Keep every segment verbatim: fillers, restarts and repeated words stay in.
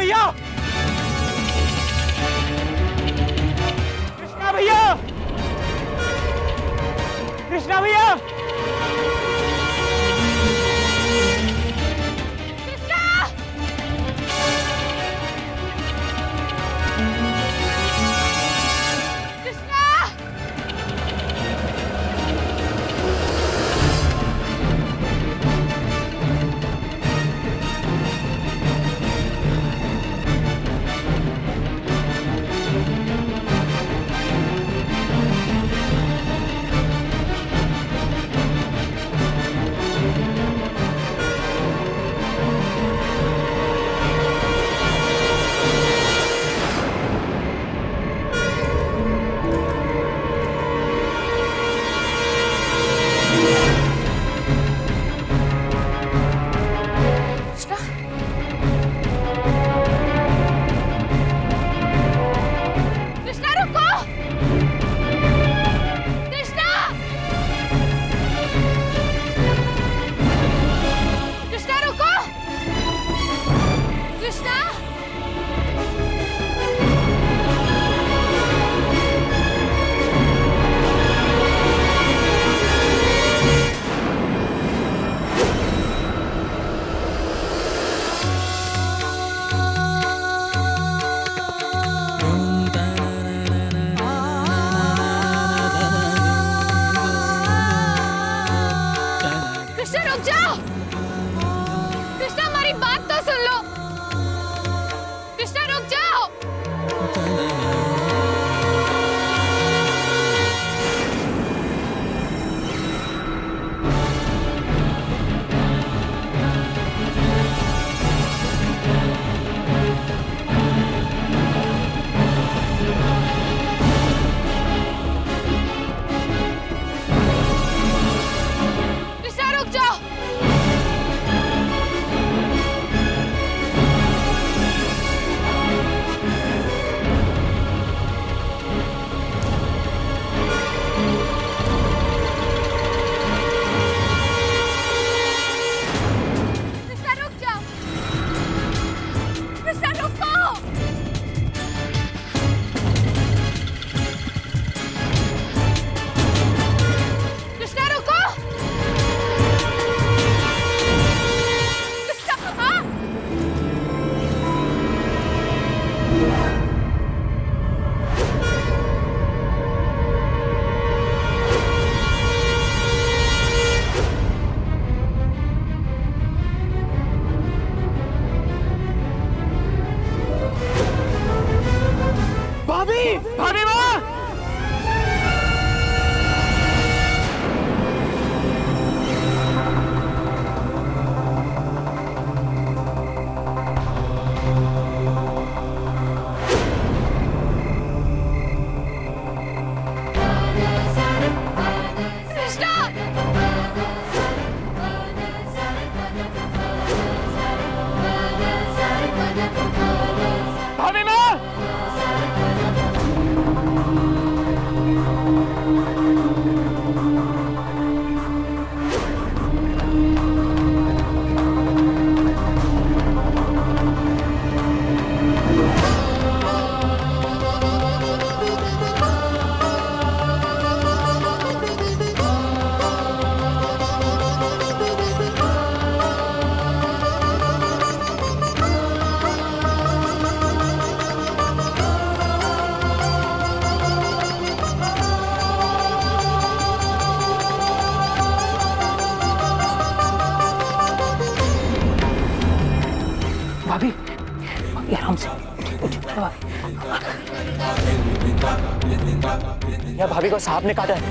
भैया, कृष्णा भैया, कृष्णा भैया, आराम से। या भाभी को सांप ने काटा है।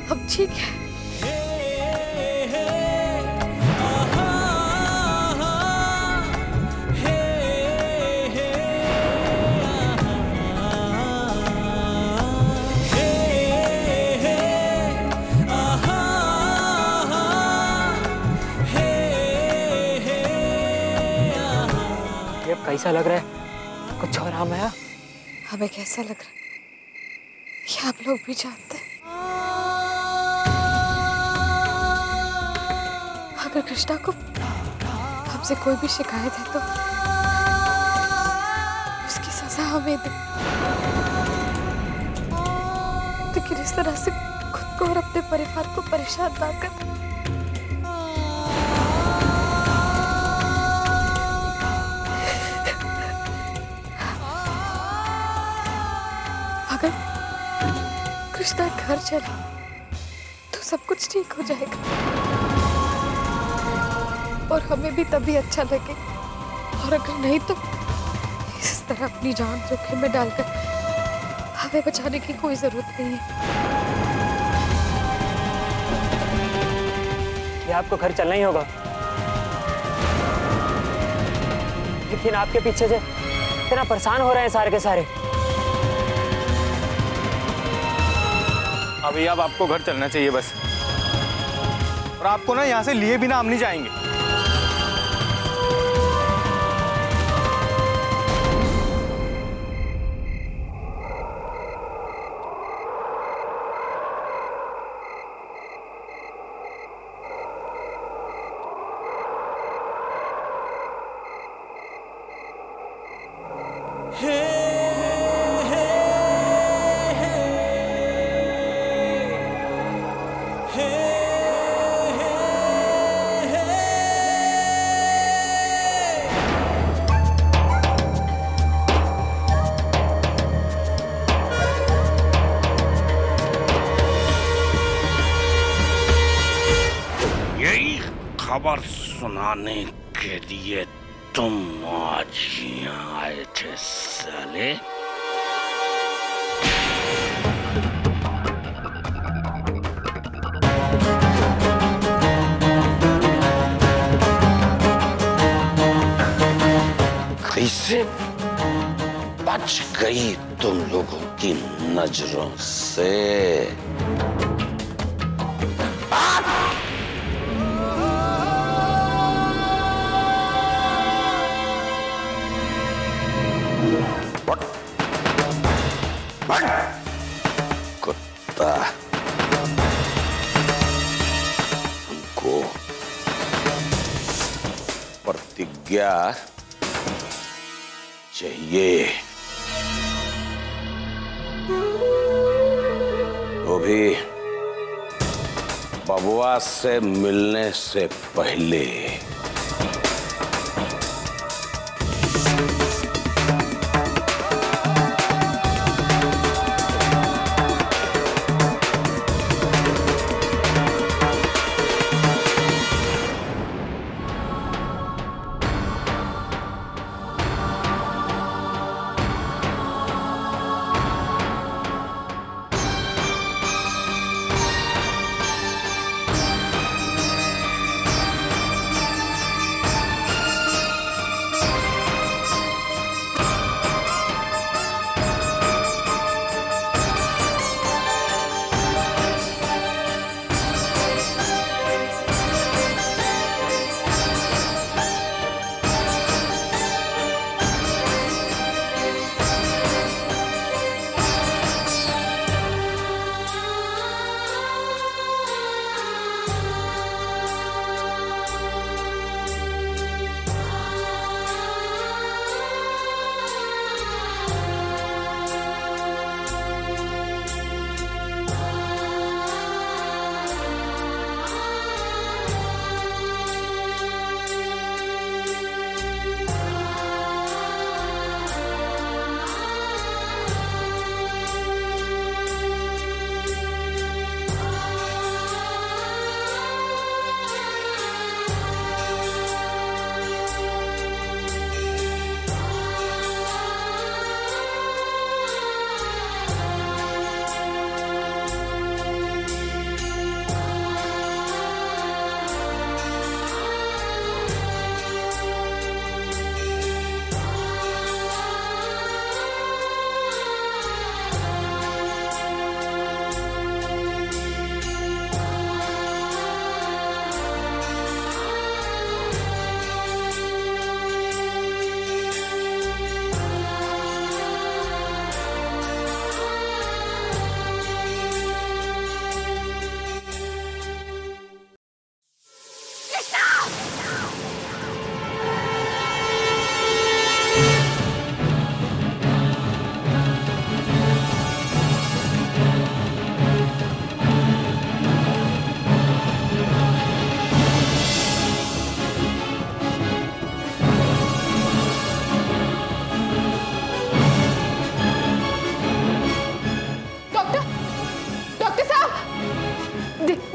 अब ठीक है। कैसा लग रहा है? कुछ और आराम आया? हमें कैसा लग रहा है ये आप लोग भी जानते हैं। अगर कृष्णा को हमसे कोई भी शिकायत है तो उसकी सजा हमें दे, लेकिन इस तरह से खुद को और अपने परिवार को परेशान ना कर। अगर कृष्णा घर चले तो सब कुछ ठीक हो जाएगा और हमें भी तभी अच्छा लगे, और अगर नहीं तो इस तरह अपनी जान जोखिम में डालकर हमें बचाने की कोई जरूरत नहीं है। ये आपको घर चलना ही होगा, लेकिन आपके पीछे से इतना परेशान हो रहे हैं सारे के सारे। अभी अब आपको घर चलना चाहिए बस, और आपको ना यहाँ से लिए बिना हम नहीं जाएंगे। खबर सुनाने के लिए तुम आज यहाँ आए थे साले? कैसे बच गई तुम लोगों की नजरों से? कुत्ता, हमको प्रतिज्ञा चाहिए, वो भी बबुआ से मिलने से पहले।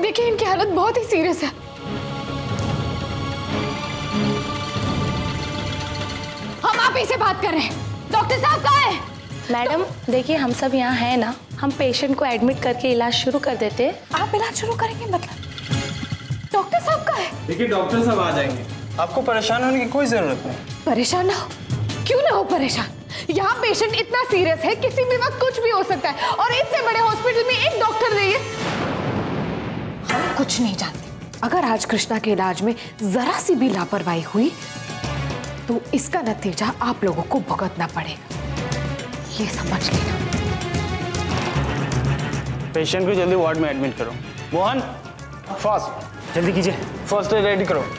देखिए इनकी हालत बहुत ही सीरियस है। हम आप ही से बात कर रहे हैं। डॉक्टर साहब कहाँ हैं? मैडम देखिए, हम सब यहाँ हैं ना, हम पेशेंट को एडमिट करके इलाज शुरू कर देते हैं। आप इलाज शुरू करेंगे मतलब? डॉक्टर साहब कहाँ है? देखिए डॉक्टर साहब आ जाएंगे, आपको परेशान होने की कोई जरूरत नहीं। परेशान ना हो, क्यों ना हो परेशान। यहाँ पेशेंट इतना सीरियस है, किसी भी वक्त कुछ भी हो सकता है, और इतने बड़े हॉस्पिटल में एक डॉक्टर नहीं है। हम कुछ नहीं जानते। अगर आज कृष्णा के इलाज में जरा सी भी लापरवाही हुई तो इसका नतीजा आप लोगों को भुगतना पड़ेगा, ये समझ लेना। पेशेंट को जल्दी वार्ड में एडमिट करो। मोहन, फास्ट जल्दी कीजिए। फर्स्ट एड रेडी करो।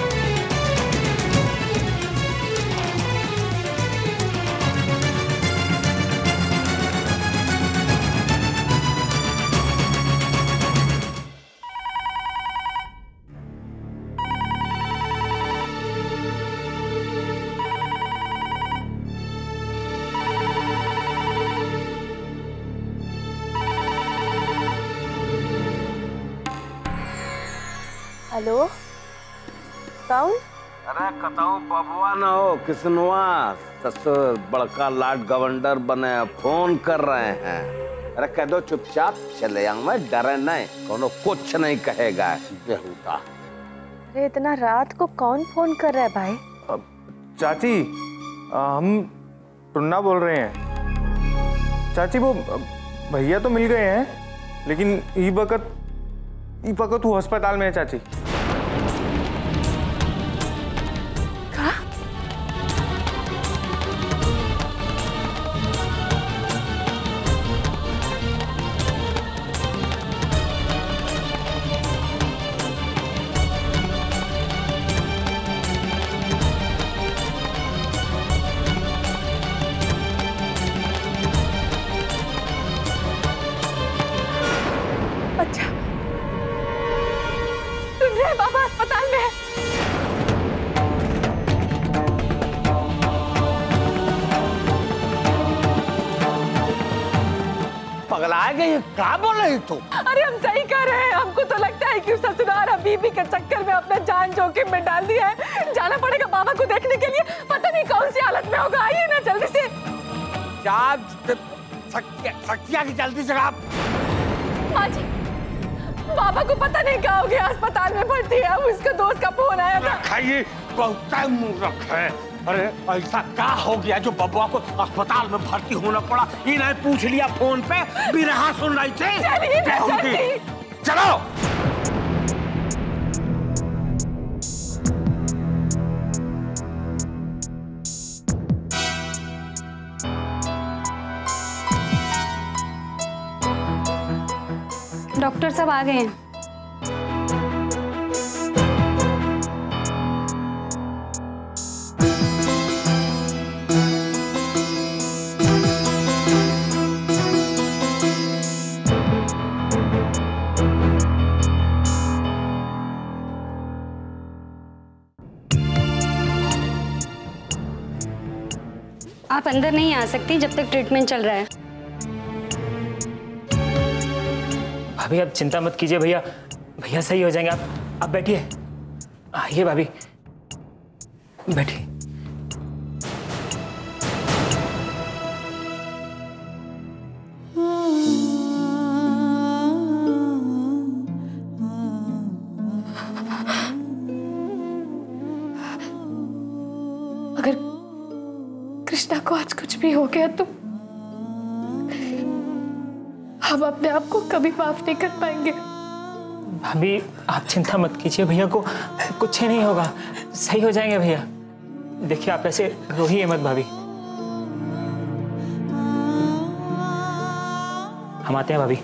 हेलो, कौन? अरे कताऊ बबुआ ना हो, किसनवा ससुर बड़का लाट गवर्नर बने फोन कर रहे हैं। अरे कह दो चुपचाप चले आऊं, मैं डरे नहीं, कोनो कुछ नहीं कहेगा बेहुदा। अरे इतना रात को कौन फोन कर रहा है भाई? चाची, हम टुन्ना बोल रहे हैं। चाची वो भैया तो मिल गए हैं, लेकिन ई वक्त ई वक्त वो अस्पताल में है चाची। अच्छा, सुन रहे हैं बाबा अस्पताल में है। पगला गई, क्या बोल रही तू? अरे हम सही कह रहे हैं। हमको तो लगता है कि ससुराल और बीबी के चक्कर में अपना जान जोखिम में डाल दिया है। जाना पड़ेगा बाबा को देखने के लिए। पता नहीं कौन सी हालत में होगा। आइए ना जल्दी से। सत्या की जल्दी से आप। माँ जी, बाबा को पता नहीं क्या हो गया, अस्पताल में भर्ती है। अब उसका दोस्त का फोन आया था। खाइए, बहुत मूर्ख है। अरे ऐसा क्या हो गया जो बबुआ को अस्पताल में भर्ती होना पड़ा? इन्हें पूछ लिया फोन पे, बिना सुन रही थी। चलिए ना जल्दी। चलो। डॉक्टर साहब आ गए हैं। आप अंदर नहीं आ सकती जब तक ट्रीटमेंट चल रहा है। भाभी आप चिंता मत कीजिए, भैया भैया सही हो जाएंगे। आप आप बैठिए। आइए भाभी, बैठिए। अगर कृष्णा को आज कुछ भी हो गया तो हम अपने आप को कभी माफ नहीं कर पाएंगे। भाभी आप चिंता मत कीजिए, भैया को कुछ ही नहीं होगा, सही हो जाएंगे भैया। देखिए आप ऐसे रोइए मत भाभी। हम आते हैं भाभी।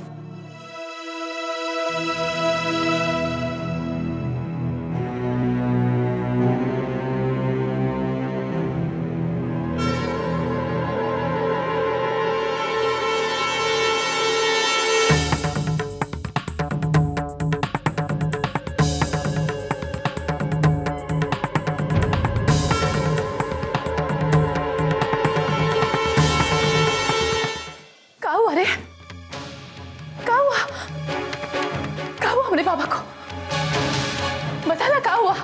बाबा को, बता ना क्या हुआ।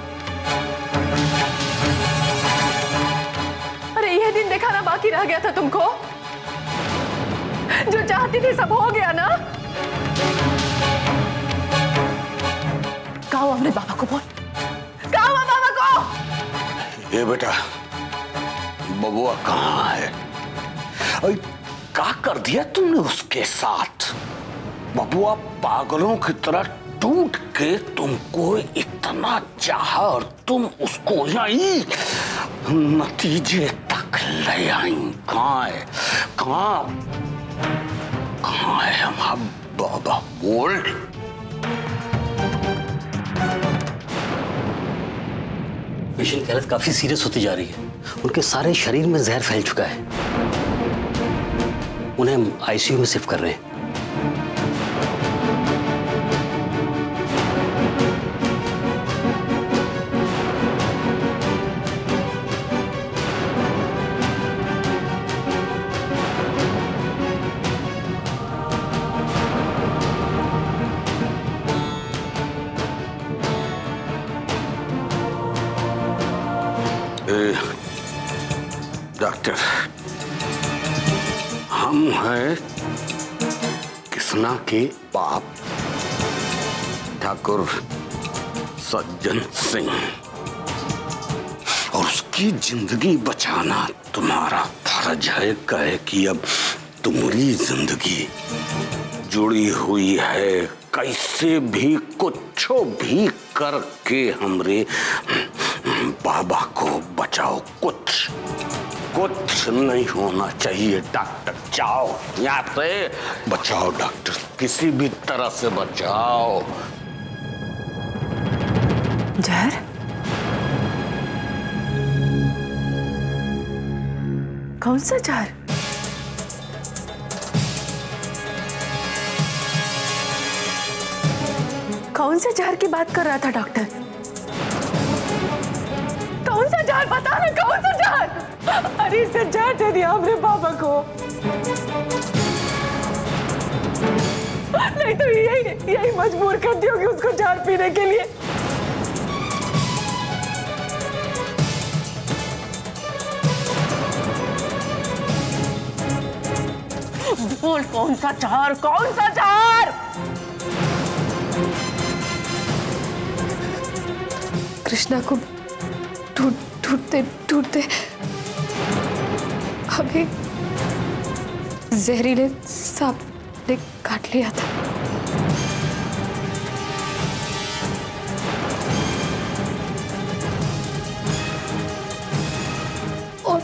अरे ये दिन देखा ना बाकी रह गया था तुमको, जो चाहती थी सब हो गया ना। क्या हुआ अपने बाबा को बोल, क्या हुआ बाबा को? ये बेटा बबुआ कहाँ है? अरे क्या कर दिया तुमने उसके साथ? बबुआ पागलों की तरह टूट के तुमको इतना चाहा और तुम उसको यहीं नतीजे तक ले आई। कहाँ है, कहाँ कहाँ है हमारा बाबा? बोल। पेशेंट की हालत काफी सीरियस होती जा रही है। उनके सारे शरीर में जहर फैल चुका है। उन्हें हम आईसीयू में शिफ्ट कर रहे हैं। डॉक्टर, हम हैं किसना के बाप ठाकुर सज्जन सिंह, और उसकी जिंदगी बचाना तुम्हारा फर्ज है। कहे कि अब तुम्हारी जिंदगी जुड़ी हुई है, कैसे भी कुछ भी करके हमरे बाबा को बचाओ। कुछ कुछ नहीं होना चाहिए डॉक्टर, जाओ यहाँ से, बचाओ डॉक्टर, किसी भी तरह से बचाओ। जहर? कौन सा जहर? कौन सा जहर की बात कर रहा था डॉक्टर? कौन सा जहर, बता ना कौन सा जहर? अरे इससे जहर दे दिया हमने बाबा को, नहीं तो यही यही मजबूर कर दियोगे उसको जहर पीने के लिए। बोल कौन सा जहर, कौन सा जहर? कृष्णा को ढूंढते ढूंढते हमें जहरीले सांप ने काट लिया था। और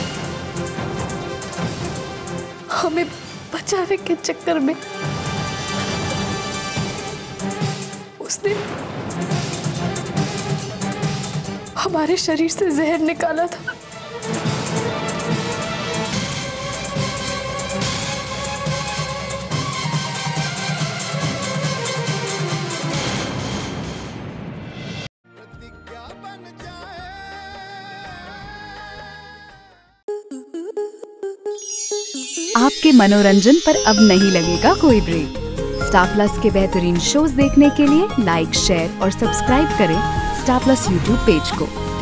हमें बचाने के चक्कर में उसने हमारे शरीर से जहर निकाला था। आपके मनोरंजन पर अब नहीं लगेगा कोई ब्रेक। स्टार प्लस के बेहतरीन शोज देखने के लिए लाइक, शेयर और सब्सक्राइब करें स्टार प्लस यूट्यूब पेज को।